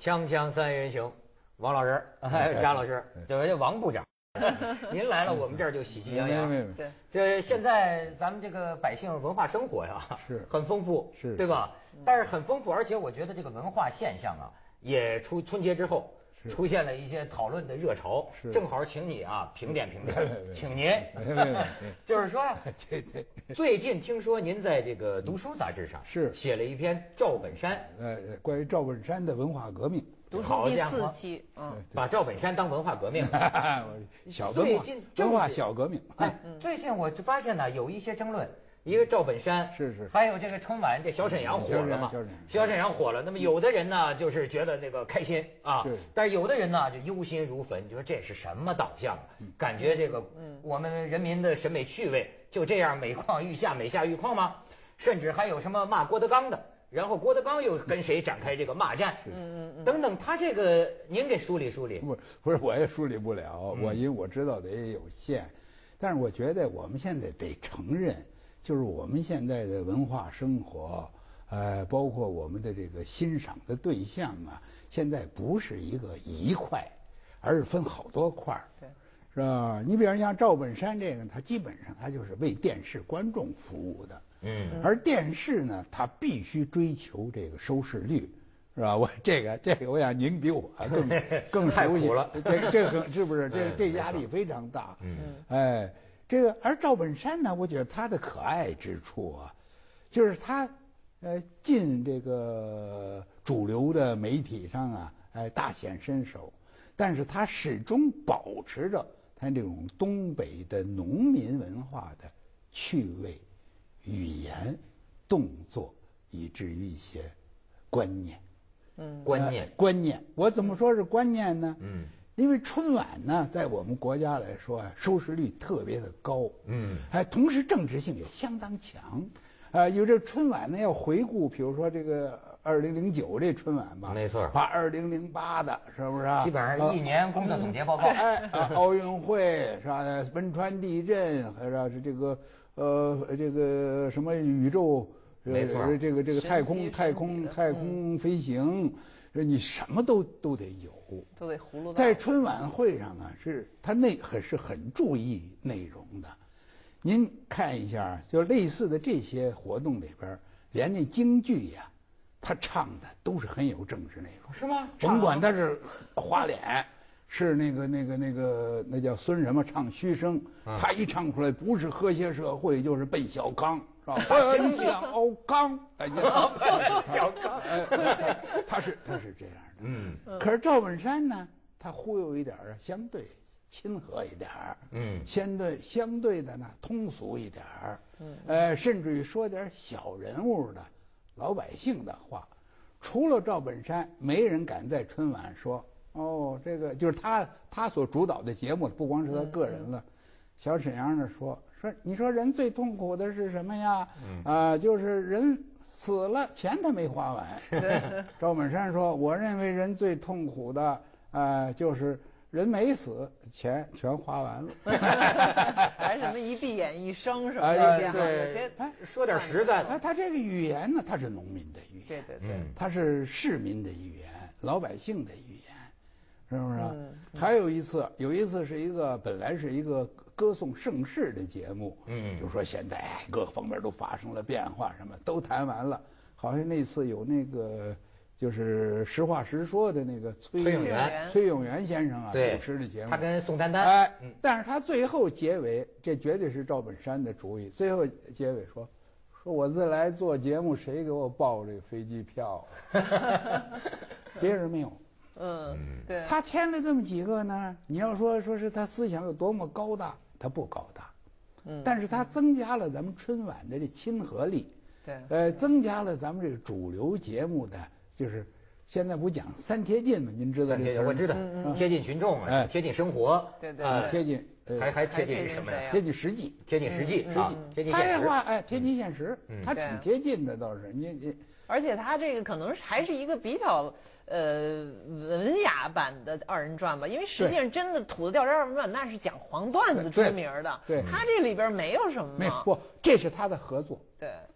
锵锵三人行，王老师，张老师，这王部长，您来了，我们这儿就喜气洋洋。 对， 这现在咱们这个百姓文化生活呀， 是很丰富， 是对吧？但是很丰富，而且我觉得这个文化现象啊，也春节之后出现了一些讨论的热潮，正好请你啊评点评点，请您，就是说，最近听说您在这个《读书》杂志上是写了一篇赵本山， 关于赵本山的文化革命。 读书第4期， 把赵本山当文化革命， 小文化小革命。 哎，最近我就发现呢，有一些争论。一个赵本山是， 还有这个春晚，这小沈阳火了嘛？小沈阳火了，那么有的人呢就是觉得那个开心啊，但是有的人呢就忧心如焚，就说这是什么导向？感觉这个我们人民的审美趣味就这样每况愈下，每下愈况吗？甚至还有什么骂郭德纲的，然后郭德纲又跟谁展开这个骂战？等等，他这个您给梳理梳理。 不是，我也梳理不了，因为我知道的也有限，但是我觉得我们现在得承认。就是我们现在的文化生活，包括我们的这个欣赏的对象啊，现在不是一块，而是分好多块儿， 对， 是吧？你比如像赵本山这个，他基本上他就是为电视观众服务的，而电视呢，它必须追求这个收视率。是吧？这个，我想您比我更熟悉了。 这个是不是？这压力非常大。哎。这个，而赵本山呢，我觉得他的可爱之处啊，就是他，进这个主流的媒体上啊，大显身手，但是他始终保持着他这种东北的农民文化的趣味、语言、动作，以至于一些观念。观念，我怎么说是观念呢？因为春晚呢，在我们国家来说啊，收视率特别的高，同时政治性也相当强，有这春晚呢要回顾，比如说这个2009这春晚吧， 没错， 把2008的是不是啊？ 基本上一年工作总结报告， 奥运会是吧？汶川地震，还是这个这个什么宇宙， 没错， 这个太空飞行。你什么都得有， 都得葫芦。 在春晚会上啊，他很注意内容的。您看一下，就类似的这些活动里边，连那京剧呀，他唱的都是很有政治内容， 是吗？ 甭管他是花脸，是那叫孙什么唱虚声，他一唱出来，不是和谐社会，就是奔小康。是吧？奔小康， 小康， 他是这样的。可是赵本山呢，他忽悠一点啊，相对亲和一点相对的呢通俗一点甚至于说点小人物的老百姓的话。除了赵本山，没人敢在春晚说这个就是他所主导的节目，不光是他个人了。小沈阳呢说，你说人最痛苦的是什么呀？就是人死了，钱他没花完。赵本山说，我认为人最痛苦的就是人没死，钱全花完了。 还什么一闭眼一生什么的， 对，说点实在的。 他这个语言呢，他是农民的语言， 对， 他是市民的语言，老百姓的语言，是不是？还有一次是本来是一个歌颂盛世的节目，就说现在各方面都发生了变化，什么都谈完了。好像那次有那个就是实话实说的那个崔永元先生啊主持的节目， 他跟宋丹丹， 但是他最后结尾，这绝对是赵本山的主意。最后结尾说我自来做节目，谁给我报这个飞机票？别人没有。 对， 他添了这么几个呢，你要说是他思想有多么高大，他不高大，但是他增加了咱们春晚的这亲和力， 对， 增加了咱们这个主流节目的，就是现在不讲三贴近吗？您知道这词儿？ 我知道，贴近群众啊，贴近生活， 对， 贴近还贴近什么呀？ 贴近实际， 贴近实际啊，贴近现实。 他这话贴近现实，他挺贴近的倒是你。 而且他这个可能还是一个比较文雅版的二人转吧，因为实际上真的土子调查二人转那是讲黄段子出名的， 对， 他这里边没有什么， 不，这是他的合作， 对，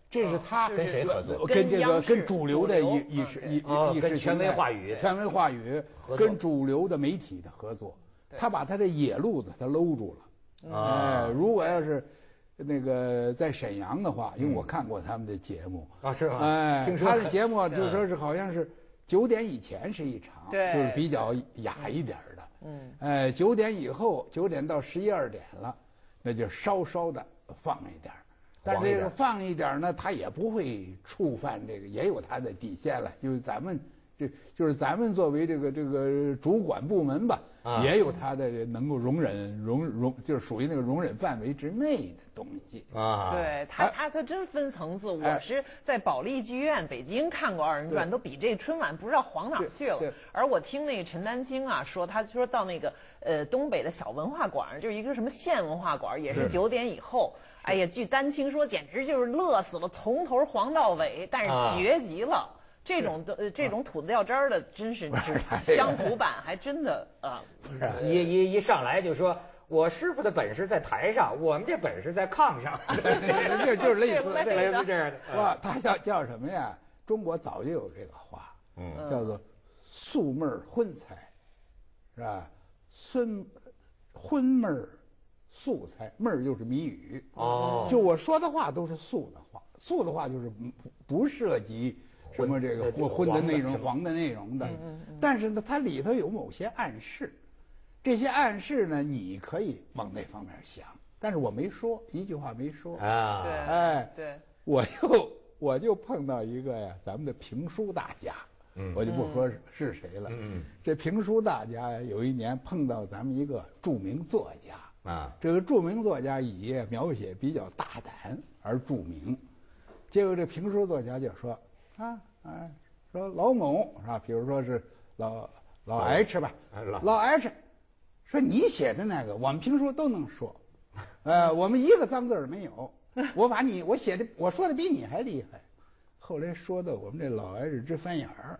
这是他跟谁合作？ 跟主流的意识权威话语， 跟主流的媒体的合作，他把他的野路子他搂住了。如果要是那个在沈阳的话，因为我看过他们的节目是吗？ 他的节目就说是好像是9点以前是一场，就是比较雅一点的。9点以后，9点到11、12点了，那就稍稍的放一点。但这个放一点呢，他也不会触犯这个，也有他的底线了。因为咱们就是咱们作为这个主管部门吧，也有他的能够容忍就是属于那个容忍范围之内的东西啊。对他真分层次。我是在保利剧院北京看过二人转，都比这春晚不知道黄哪去了。而我听那个陈丹青啊说，他说到那个东北的小文化馆，就是一个什么县文化馆，也是9点以后。哎呀，据丹青说，简直就是乐死了，从头黄到尾，但是绝极了。这种土掉渣儿的，真是乡土版，还真的一上来就说我师傅的本事在台上，我们这本事在炕上， 就是类似这样的。 哇，他叫什么呀？中国早就有这个话，叫做素味荤菜，是吧？荤味素菜，味儿就是谜语。就我说的话都是素的话，素的话就是不涉及什么这个荤的内容、黄的内容的。但是呢，它里头有某些暗示，这些暗示呢，你可以往那方面想。但是我没说一句话没说啊。 对， 我就碰到一个呀，咱们的评书大家。我就不说是谁了。这评书大家呀，有一年碰到咱们一个著名作家。这个著名作家以描写比较大胆而著名，结果这评书作家就说说老某是吧？比如说是老 H 吧，老 H 说你写的那个我们评书都能说，我们一个脏字儿没有，我说的比你还厉害。后来说的我们这老 H 直翻眼儿。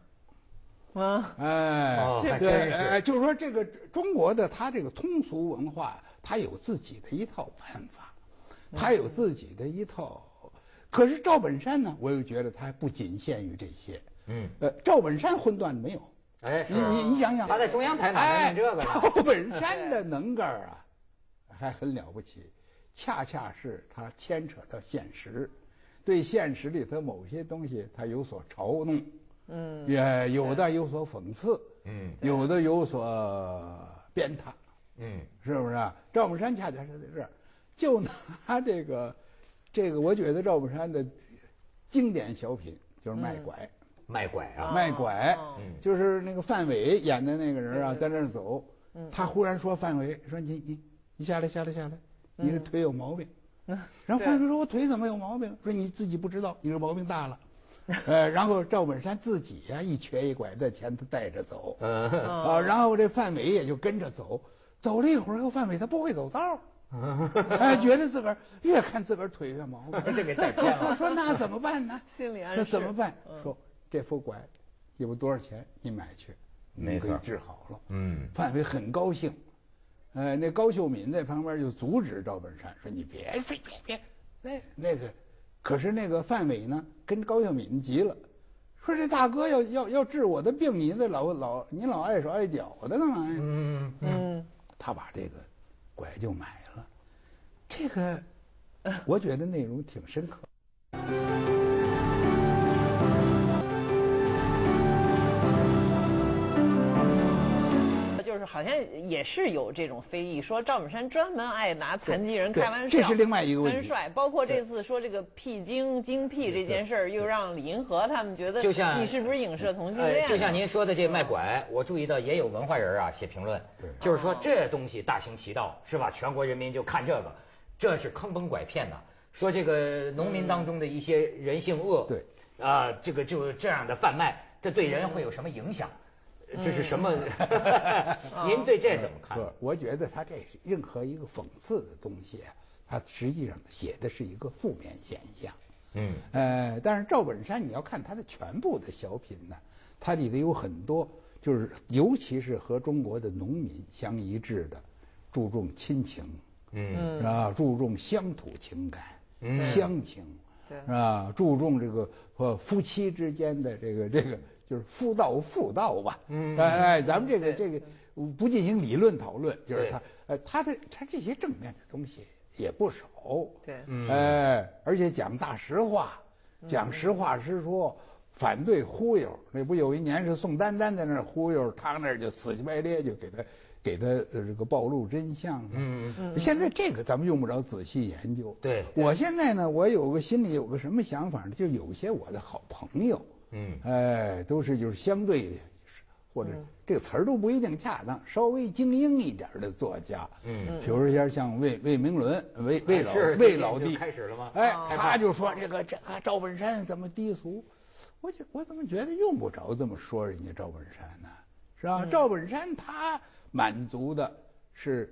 就是说这个中国的他这个通俗文化。他有自己的一套办法，他有自己的一套。可是赵本山呢，我又觉得他不仅限于这些。赵本山荤段子没有。你想想， 他在中央台哪能这个？ 赵本山的能干啊，还很了不起，恰恰是他牵扯到现实，对现实里头某些东西他有所嘲弄，也有的有所讽刺，有的有所鞭挞。是不是啊？赵本山恰恰是在这儿，就拿这个，我觉得赵本山的经典小品就是卖拐， 卖拐，就是那个范伟演的那个人啊，在那儿走，他忽然说范伟说你下来，你的腿有毛病，然后范伟说我腿怎么有毛病？说你自己不知道，你这毛病大了。然后赵本山自己呀一瘸一拐在前头带着走，然后这范伟也就跟着走。走了一会儿，又范伟他不会走道，觉得自个儿越看自个儿腿越毛病， 这给带偏了。 说那怎么办呢？ 心理暗示。 这怎么办？说这副拐有多少钱？你买去，你给治好了。范伟很高兴。那高秀敏在旁边就阻止赵本山说：“你别，那个。”可是那个范伟呢，跟高秀敏急了，说：“这大哥要治我的病，你老碍手碍脚的干嘛呀？”他把这个拐就买了，这个我觉得内容挺深刻。 就是好像也是有这种非议，说赵本山专门爱拿残疾人开玩笑， 这是另外一个问题。 很帅，包括这次说这个精辟这件事儿，又让李银河他们觉得， 就像你是不是影射同性恋？ 就像您说的这卖拐，我注意到也有文化人啊写评论，就是说这东西大行其道是吧？全国人民就看这个，这是坑蒙拐骗呐。说这个农民当中的一些人性恶， 对这个就这样的贩卖，这对人会有什么影响？这是什么？您对这怎么看？ 我觉得他这是任何一个讽刺的东西啊，他实际上写的是一个负面现象。但是赵本山你要看他的全部的小品呢，它里头有很多，就是尤其是和中国的农民相一致的，注重亲情，注重乡土情感、乡情， 是吧？注重这个夫妻之间的这个就是夫道妇道吧。咱们这个不进行理论讨论，就是他这些正面的东西也不少。 对， 而且讲大实话，讲实话实说。反对忽悠，那不有一年是宋丹丹在那儿忽悠，他那儿就死乞白咧就给他这个暴露真相。现在这个咱们用不着仔细研究。 对， 我现在呢，我有个心里有个什么想法呢？就有些我的好朋友，都是就是相对，或者这个词儿都不一定恰当，稍微精英一点的作家，比如说像魏明伦、魏老弟开始了吗？ 他就说这个赵本山怎么低俗。我怎么觉得用不着这么说人家赵本山呢？是吧？赵本山他满足的是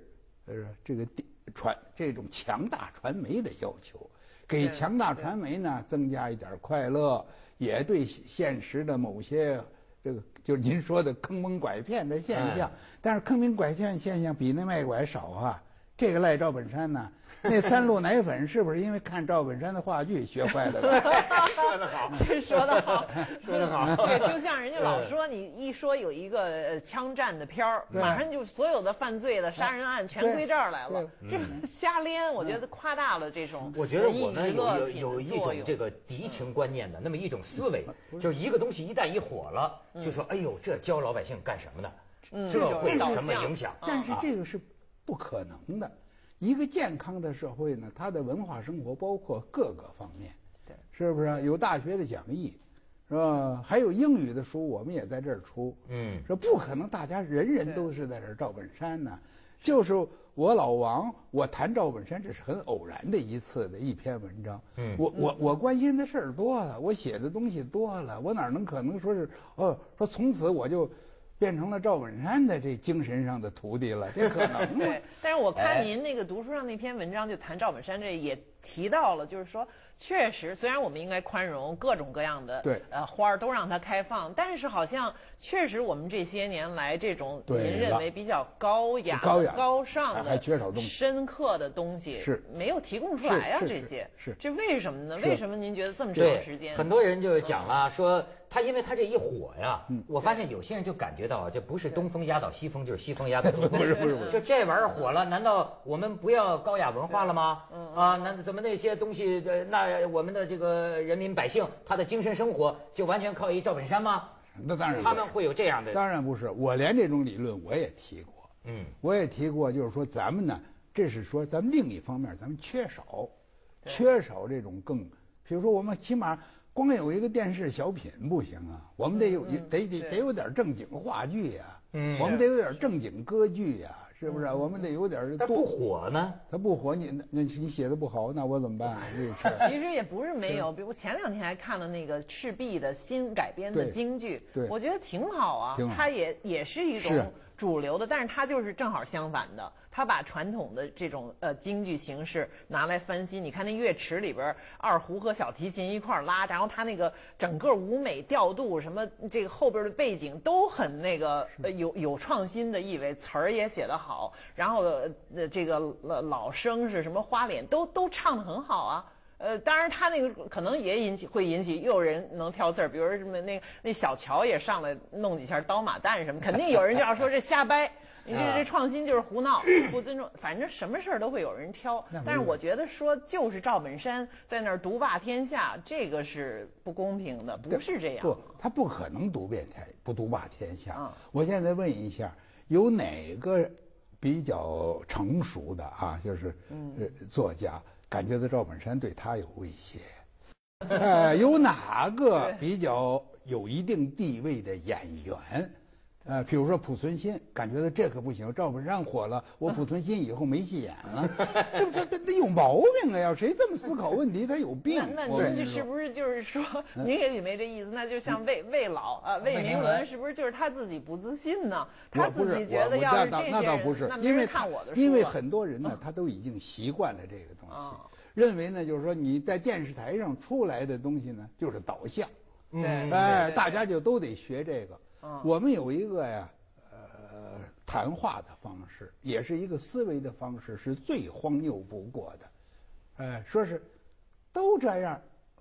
这种强大传媒的要求，给强大传媒呢增加一点快乐，也对现实的某些这个就是您说的坑蒙拐骗的现象，但是坑蒙拐骗现象比那卖拐少啊。这个赖赵本山呢，那3鹿奶粉是不是因为看赵本山的话剧学坏的？ 说得好， 这说得好， 说得好。 对，就像人家老说，你一说有一个枪战的片儿，马上就所有的犯罪的杀人案全归这儿来了，这瞎连，我觉得夸大了这种。 我觉得我们有一种这个敌情观念的那么一种思维，就是一个东西一旦一火了，就说哎呦，这教老百姓干什么呢？这会有什么影响？ 但是这个是不可能的。一个健康的社会呢，它的文化生活包括各个方面，是不是？有大学的讲义，是吧？还有英语的书，我们也在这儿出。说不可能，大家人人都是在这儿赵本山呢。就是我老王，我谈赵本山，这是很偶然的一篇文章。我关心的事儿多了，我写的东西多了，我哪能可能说是说从此我就变成了赵本山的这精神上的徒弟了，这可能吗？ 对，但是我看您那个读书上那篇文章就谈赵本山，这也提到了，就是说，确实，虽然我们应该宽容各种各样的花儿都让它开放，但是好像确实我们这些年来这种您认为比较高雅、高尚的、 还缺少东西、 深刻的东西是没有提供出来啊，这些这为什么呢？为什么您觉得这么长时间？ 很多人就讲了说。因为他这一火呀，我发现有些人就感觉到啊，这不是东风压倒西风，就是西风压倒东风。 不是， 就这玩意儿火了，难道我们不要高雅文化了吗？那怎么那些东西，那我们的这个人民百姓他的精神生活就完全靠一赵本山吗？ 那当然， 他们会有这样的。 当然不是，我连这种理论我也提过。我也提过，就是说咱们呢，这是说咱们另一方面，咱们缺少这种更，比如说我们起码。光有一个电视小品不行啊，我们得有点正经话剧呀，我们得有点正经歌剧呀，是不是？我们得有点。 它不火呢？ 它不火，你写的不好，那我怎么办？这事其实也不是没有，比如前2天还看了那个赤壁的新改编的京剧，我觉得挺好啊，它也是一种主流的，但是它就是正好相反的。他把传统的这种京剧形式拿来翻新，你看那乐池里边二胡和小提琴一块拉，然后他那个整个舞美调度什么这个后边的背景都很那个有创新的意味，词儿也写得好，然后这个老生是什么花脸都唱得很好啊。当然他那个可能也会引起又有人能挑刺儿，比如什么那小乔也上来弄几下刀马旦什么，肯定有人就要说这瞎掰。你这创新就是胡闹，不尊重，反正什么事儿都会有人挑。但是我觉得说就是赵本山在那儿独霸天下，这个是不公平的，不是这样。 不，他不可能独霸天下。我现在问一下，有哪个比较成熟的啊，就是作家感觉到赵本山对他有威胁？有哪个比较有一定地位的演员？比如说濮存昕，感觉到这可不行，赵本山火了，我濮存昕以后没戏演了，这有毛病啊！要谁这么思考问题，他有病。 那您这是不是就是说，您也没这意思？那就像魏老魏明伦，是不是就是他自己不自信呢？他自己觉得要是这些人， 那倒不是，因为很多人呢，他都已经习惯了这个东西，认为呢，就是说你在电视台上出来的东西呢，就是导向，大家就都得学这个。我们有一个呀，谈话的方式，也是一个思维的方式，是最荒谬不过的。说是都这样，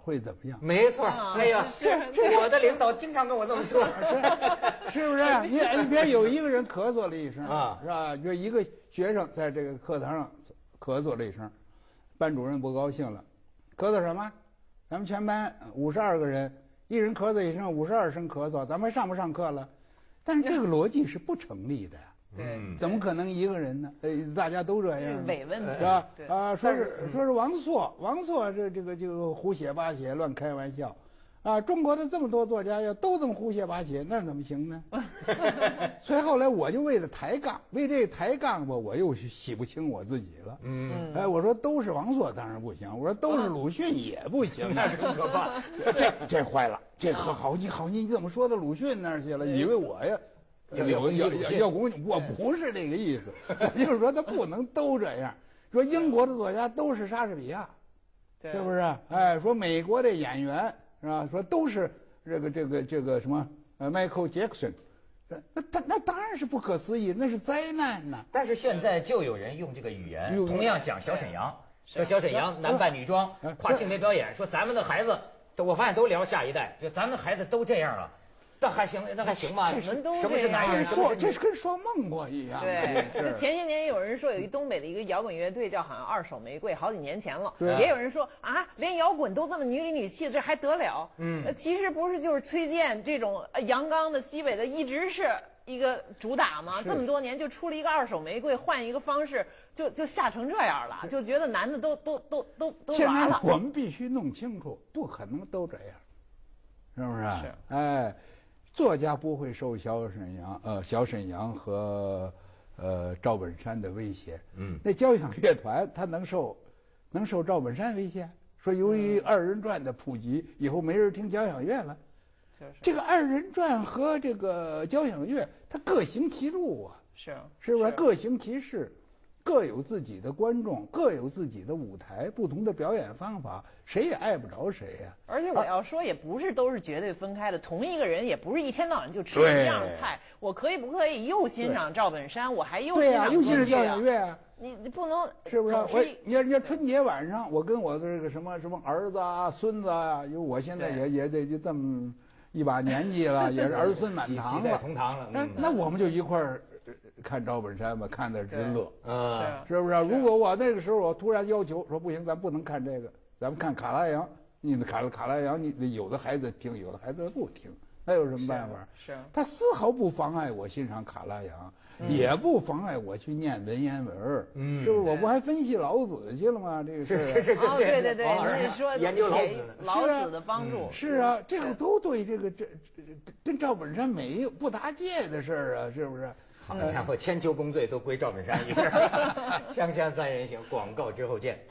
会怎么样？ 没错，哎呀，我的领导经常跟我这么说， 是不是？你比如有一个人咳嗽了一声啊，是吧？就一个学生在这个课堂上咳嗽了一声，班主任不高兴了，咳嗽什么？咱们全班52个人，一人咳嗽一声，52声咳嗽，咱们还上不上课了？但是这个逻辑是不成立的。怎么可能一个人呢？大家都这样， 伪问题是吧？说是王朔这个胡写八写，乱开玩笑，啊，中国的这么多作家要都这么胡写八写，那怎么行呢？所以后来我就为了抬杠，为这抬杠吧，我又洗不清我自己了。我说都是王朔当然不行，我说都是鲁迅也不行， 那真可怕。 这坏了，这好你怎么说到鲁迅那儿去了？以为我呀？要攻击，我不是这个意思，我就是说他不能都这样。说英国的作家都是莎士比亚，是不是？哎，说美国的演员是吧？说都是这个什么Michael Jackson，那当然是不可思议，那是灾难呐。 但是现在就有人用这个语言，同样讲小沈阳，说小沈阳男扮女装，跨性别表演，说咱们的孩子，我发现都聊下一代，就咱们的孩子都这样了。那还行吗？什么是男人？ 这是跟说梦话一样。 对，就前些年有人说有一东北的一个摇滚乐队叫好像二手玫瑰，好几年前了。也有人说啊，连摇滚都这么女里女气，这还得了？其实不是，就是崔健这种阳刚的西北的一直是一个主打吗？这么多年就出了一个二手玫瑰，换一个方式就吓成这样了，就觉得男的都现完了。 在我们必须弄清楚，不可能都这样，是不是？是，哎。作家不会受小沈阳和赵本山的威胁。那交响乐团他能受赵本山威胁？说由于二人转的普及，以后没人听交响乐了。这个二人转和这个交响乐，它各行其路啊。是不是？各行其事，各有自己的观众，各有自己的舞台，不同的表演方法，谁也碍不着谁呀。 而且我要说，也不是都是绝对分开的，同一个人也不是一天到晚就吃一样菜。我可以不可以又欣赏赵本山，我还又欣赏又欣赏交响乐啊？ 你不能是不是？你要春节晚上，我跟我的这个什么儿子啊、孙子啊，因为我现在也得就这么一把年纪了，也是儿孙满堂了， 几代同堂了。 那我们就一块儿看赵本山吧，看得真乐是不是？如果我那个时候我突然要求说不行，咱不能看这个，咱们看卡拉扬。你的卡拉扬，你有的孩子听，有的孩子不听，那有什么办法？他丝毫不妨碍我欣赏卡拉扬，也不妨碍我去念文言文。是不是？我不还分析老子去了吗？这个是对，你说研究老子的帮助是啊，这个都对这跟赵本山不搭界的事儿啊，是不是？ 好家伙，千秋功罪都归赵本山一个人。锵锵三人行，广告之后见。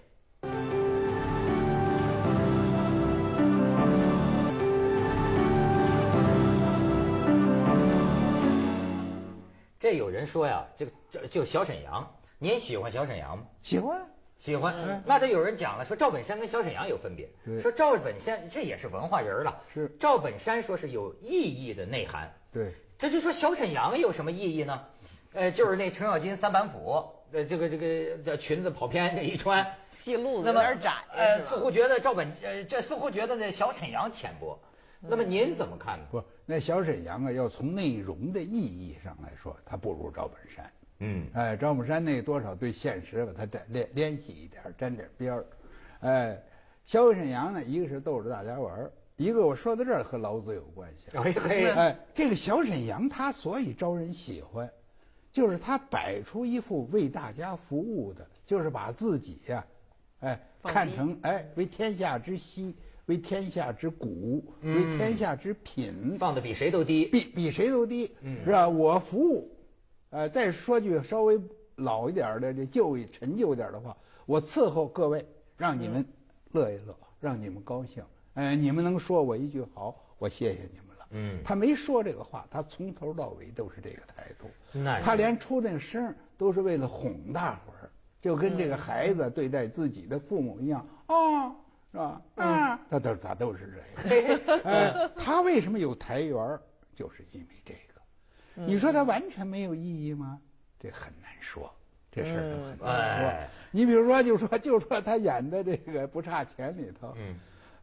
这有人说呀，就小沈阳，您喜欢小沈阳吗？喜欢。那这有人讲了，说赵本山跟小沈阳有分别，说赵本山这也是文化人了， 是赵本山说是有意义的内涵， 对， 这就说小沈阳有什么意义呢？就是那程咬金三板斧，这个裙子跑偏这一穿， 戏路子有点窄， 似乎觉得似乎觉得那小沈阳浅薄。那么您怎么看呢？ 不，那小沈阳啊，要从内容的意义上来说，他不如赵本山。赵本山那多少对现实吧，他联系一点，沾点边儿。小沈阳呢，一个是逗着大家玩，一个我说到这儿和老子有关系。这个小沈阳他所以招人喜欢，就是他摆出一副为大家服务的，就是把自己呀，看成为天下之稀。为天下之谷，为天下之品， 放的比谁都低， 比谁都低，是吧？我服务，再说句稍微老一点的、陈旧一点的话，我伺候各位，让你们乐一乐，让你们高兴。你们能说我一句好，我谢谢你们了。他没说这个话，他从头到尾都是这个态度。他连出那个声都是为了哄大伙儿，就跟这个孩子对待自己的父母一样啊。是吧？他都是这样。他为什么有台缘？就是因为这个。你说他完全没有意义吗？这很难说，这事儿很难说。你比如说，就说他演的这个《不差钱》里头，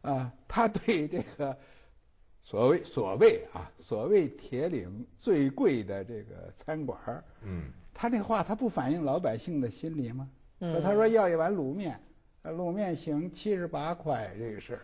他对这个所谓铁岭最贵的这个餐馆，他那话他不反映老百姓的心理吗？他说要一碗卤面，卤面行78块这个事儿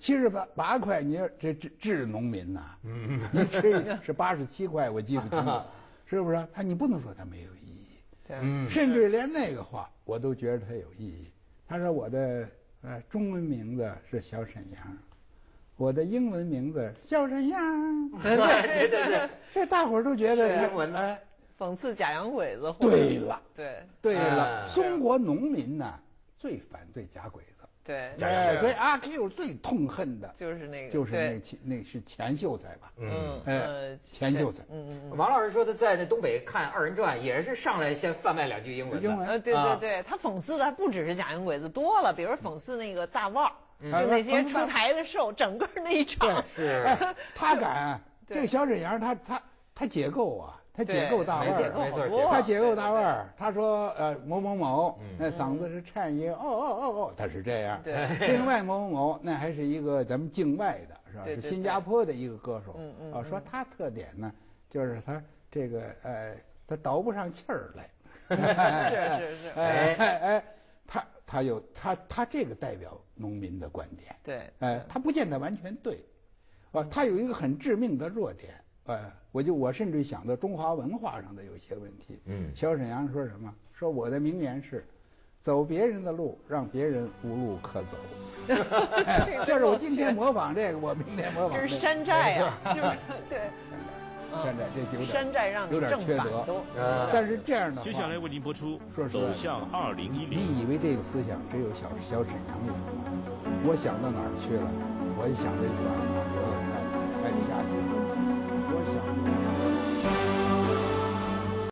，78块，你要这治农民呐，你吃是87块，我记不清了，是不是？你不能说它没有意义，甚至连那个话我都觉得它有意义。他说我的中文名字是小沈阳，我的英文名字小沈阳， 对， 这大伙儿都觉得英文的。 讽刺假洋鬼子。 对了， 对了，中国农民呢最反对假鬼子， 对， 所以阿 Q 最痛恨的就是那是钱秀才吧？钱秀才。 王老师说他在那东北看二人转，也是上来先贩卖2句英文。 对，他讽刺的还不只是假洋鬼子多了，比如讽刺那个大腕儿，就那些出台的时候，整个那一场是，他敢这个小沈阳，他解构啊。他解构大腕儿，他解构大腕儿。他说某某某，那嗓子是颤音，他是这样。另外某某某，那还是一个咱们境外的，是吧？是新加坡的一个歌手。说他特点呢，就是他这个他倒不上气儿来。 是。 他这个代表农民的观点。 对。 他不见得完全对，他有一个很致命的弱点。我甚至想到中华文化上的有些问题。小沈阳说什么？说我的名言是，走别人的路，让别人无路可走。就是我今天模仿这个，我明天模仿这是山寨呀，就是对。 山寨这山寨让有点缺德。但是这样的话， 接下来为您播出 《 走向2010》。 你以为这个思想只有小沈阳有吗？我想到哪儿去了？我一想这句话，我瞎想。